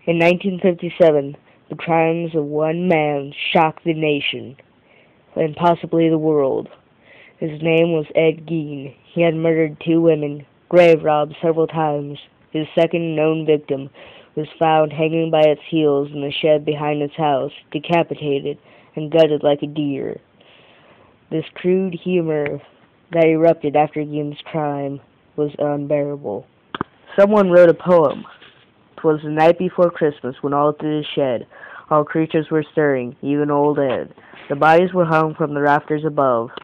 In 1957, the crimes of one man shocked the nation, and possibly the world. His name was Ed Gein. He had murdered two women, grave robbed several times. His second known victim was found hanging by its heels in the shed behind his house, decapitated and gutted like a deer. This crude humor that erupted after Gein's crime was unbearable. Someone wrote a poem. 'Twas the night before Christmas, when all through the shed all creatures were stirring, even old Ed. The bodies were hung from the rafters above.